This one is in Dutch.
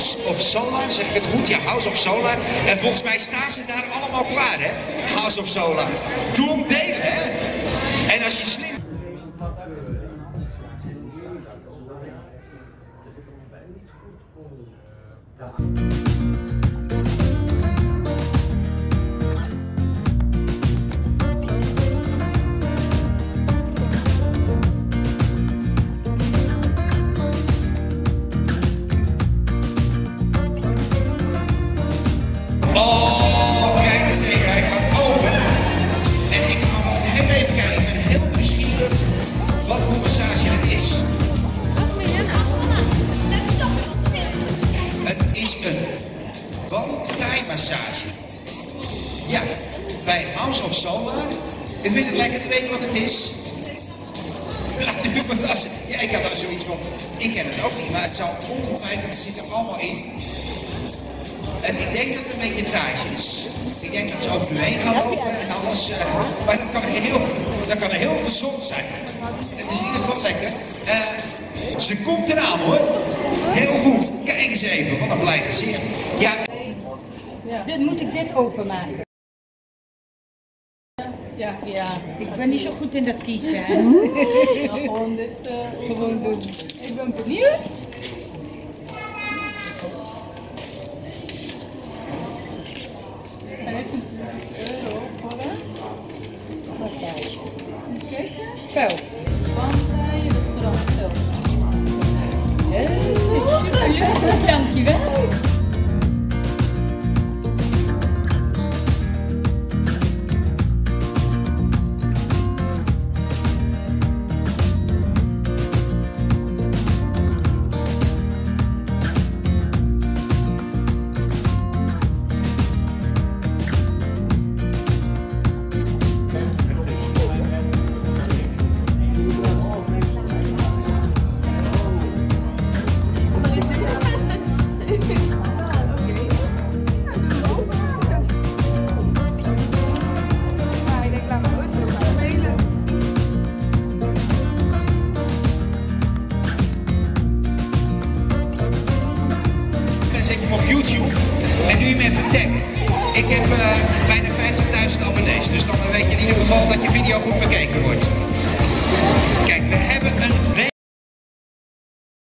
House of Solar, zeg ik het goed? Ja, House of Solar. En volgens mij staan ze daar allemaal klaar, hè? House of Solar. Doe hem delen, hè? En als je slim... Oh, kijk eens even, hij gaat open. En ik ga gewoon heel even kijken. Ik ben heel nieuwsgierig wat voor massage het is. Het is een bandthai-massage. Ja, bij House of Solar. Ik vind het lekker te weten wat het is. Ja, ik had er zoiets van. Ik ken het ook niet, maar het zal ongetwijfeld, het zit er allemaal in. En ik denk dat het een beetje Thais is. Ik denk dat ze over u heen gaan lopen en alles. Maar dat kan heel gezond zijn. Het is in ieder geval lekker. Ze komt eraan hoor. Heel goed. Kijk eens even, wat een blij gezicht. Ja. Moet ik dit openmaken? Ja, ik ben niet zo goed in dat kiezen. Hè? Gewoon dit gewoon doen. Ik ben benieuwd. €25 voor een massage. Kijk, vuil. Bandthai, restaurant, vuil. Superleuk, dankjewel. Op YouTube en nu je me even taggen. Ik heb bijna 50.000 abonnees, dus dan weet je in ieder geval dat je video goed bekeken wordt. Kijk, we hebben een